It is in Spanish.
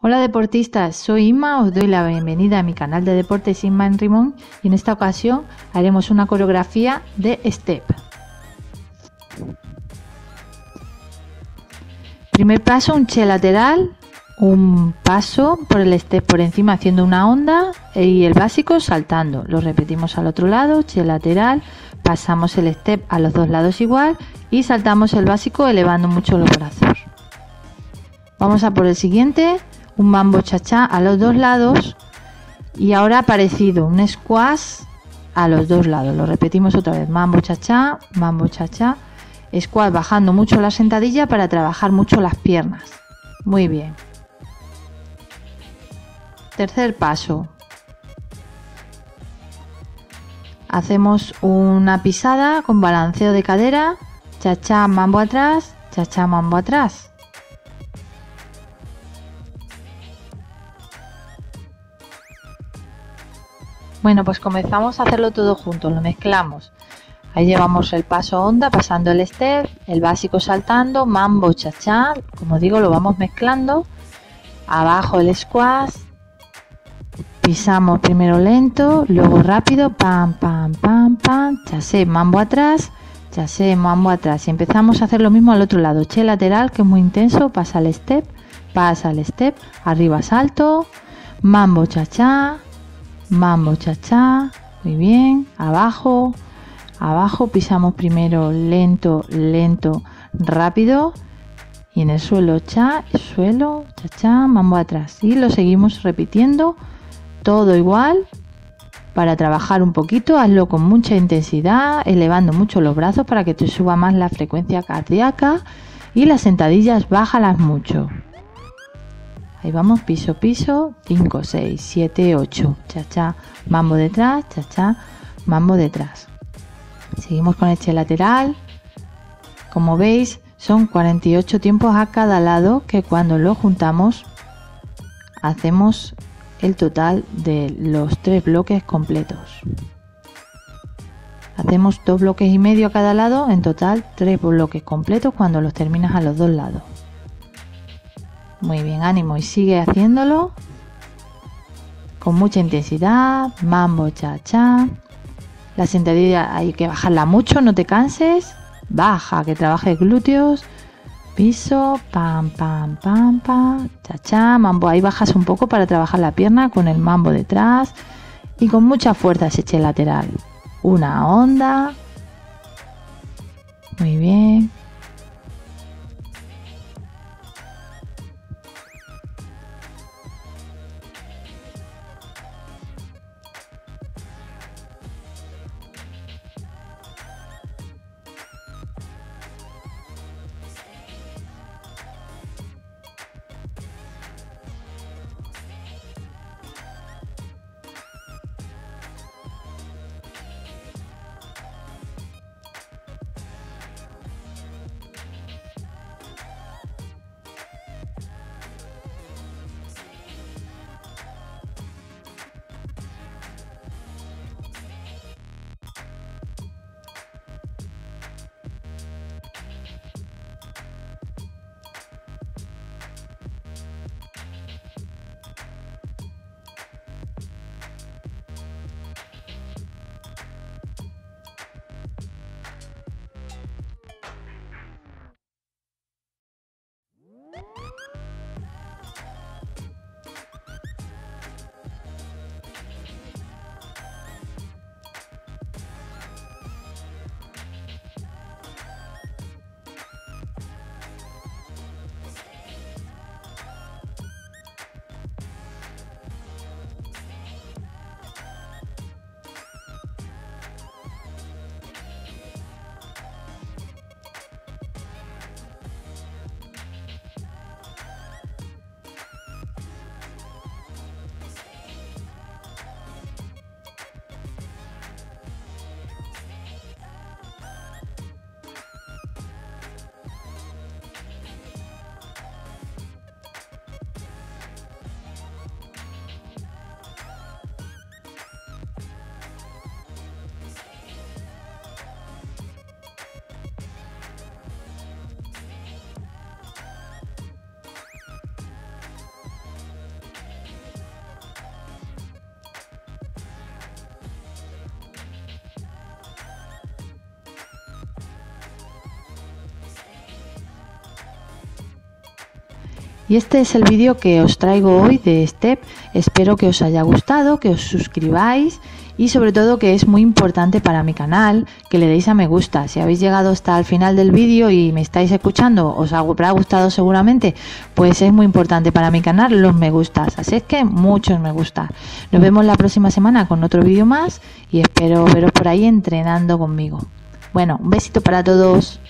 Hola deportistas, soy Inma, os doy la bienvenida a mi canal de deportes Inma en Rimón y en esta ocasión haremos una coreografía de step. Primer paso, un che lateral, un paso por el step por encima haciendo una onda y el básico saltando. Lo repetimos al otro lado, che lateral, pasamos el step a los dos lados igual y saltamos el básico elevando mucho los brazos. Vamos a por el siguiente. Un mambo cha-cha a los dos lados y ahora parecido, un squash a los dos lados. Lo repetimos otra vez, mambo cha-cha, squash bajando mucho la sentadilla para trabajar mucho las piernas. Muy bien. Tercer paso. Hacemos una pisada con balanceo de cadera, cha-cha, mambo atrás, cha-cha, mambo atrás. Bueno, pues comenzamos a hacerlo todo junto, lo mezclamos. Ahí llevamos el paso onda, pasando el step, el básico saltando, mambo, cha-cha, como digo, lo vamos mezclando. Abajo el squash, pisamos primero lento, luego rápido, pam, pam, pam, pam, chassé, mambo atrás, chassé, mambo atrás. Y empezamos a hacer lo mismo al otro lado, che lateral, que es muy intenso, pasa el step, arriba salto, mambo, cha-cha. Mambo cha-cha, muy bien, abajo, pisamos primero lento, rápido y en el suelo cha-cha, mambo atrás y lo seguimos repitiendo todo igual para trabajar un poquito, hazlo con mucha intensidad, elevando mucho los brazos para que te suba más la frecuencia cardíaca y las sentadillas bájalas mucho. Ahí vamos, piso, 5, 6, 7, 8, cha-cha, mambo detrás, cha-cha, mambo detrás. Seguimos con el che lateral. Como veis, son 48 tiempos a cada lado que cuando lo juntamos hacemos el total de los 3 bloques completos. Hacemos 2 bloques y medio a cada lado, en total 3 bloques completos cuando los terminas a los dos lados. Muy bien, ánimo y sigue haciéndolo con mucha intensidad, mambo cha-cha. La sentadilla hay que bajarla mucho, no te canses, baja, que trabajes glúteos, piso, pam, pam, pam, pam, cha-cha, mambo, ahí bajas un poco para trabajar la pierna con el mambo detrás y con mucha fuerza ese che lateral. Una onda, muy bien. Y este es el vídeo que os traigo hoy de Step. Espero que os haya gustado, que os suscribáis y sobre todo que es muy importante para mi canal que le deis a me gusta. Si habéis llegado hasta el final del vídeo y me estáis escuchando, os habrá gustado seguramente, pues es muy importante para mi canal los me gustas. Así es que muchos me gusta. Nos vemos la próxima semana con otro vídeo más y espero veros por ahí entrenando conmigo. Bueno, un besito para todos.